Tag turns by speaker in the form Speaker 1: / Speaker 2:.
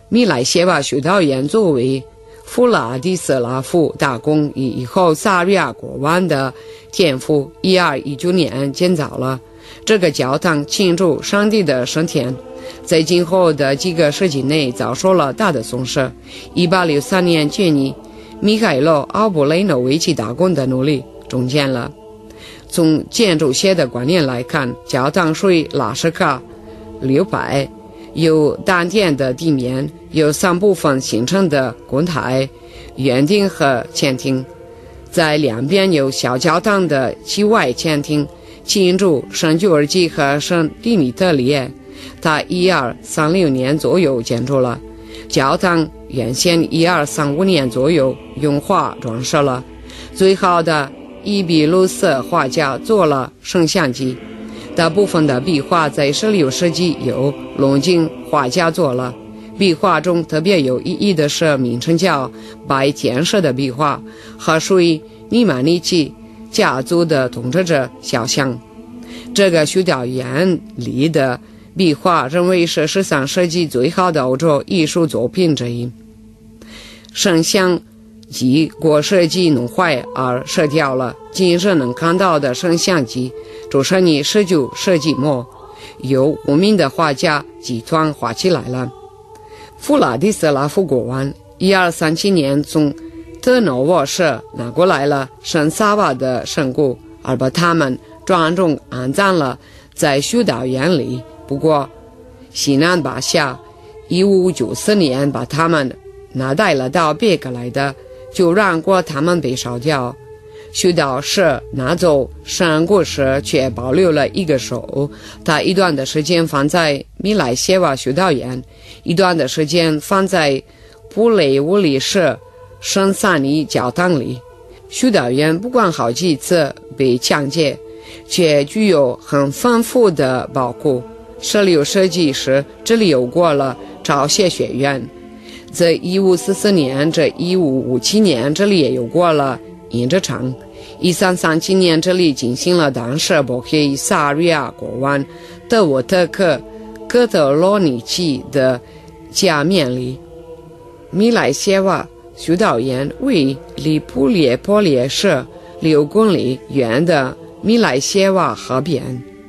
Speaker 1: 米莱谢瓦修道院作为弗拉迪斯拉夫大公以后萨瑞亚国王的天父1219年建造了这个教堂，庆祝上帝的升天。在今后的几个世纪内遭受了大的损失。1863年建议米凯洛·奥布雷诺维奇大公的努力中建了。从建筑学的观念来看，教堂属于纳什卡流派，有单田的地面，由3部分形成的拱台、圆顶和前厅，在两边有小教堂的其外前厅，庆祝圣旧尔基和圣迪米特里耶。他1236年左右建筑了教堂，原先1235年左右用画装饰了。最好的伊比鲁斯画家做了圣像机，大部分的壁画在16世纪由龙井画家做了。壁画中特别有意义的是名称叫白天使的壁画和属于尼曼尼奇家族的统治者肖像。这个修道院里的壁画认为是13世纪最好的欧洲艺术作品之一。圣像机过世纪弄坏而失掉了，今日能看到的圣像机出生于19世纪末，由无名的画家集团画起来了。弗拉迪斯拉夫国王1237年从特诺沃市拿过来了圣萨瓦的圣骨，而把他们庄重安葬了在修道院里。不过西南巴夏1594年把他们拿带了到别格来的，就让过他们被烧掉。修道士拿走圣骨时却保留了一个手，他一段的时间放在米莱谢瓦修道院，一段的时间放在布雷乌里市圣萨尼教堂里。修道院不管好几次被抢劫，却具有很丰富的宝库。16世纪时这里有过了朝鲜学院，在1544年至1557年这里也有过了印制厂。1337年这里进行了当时波黑萨瑞亚国王德沃特克哥德罗尼奇的加冕礼。米莱谢瓦修道院为离普列波列市6公里远的米莱谢瓦河边。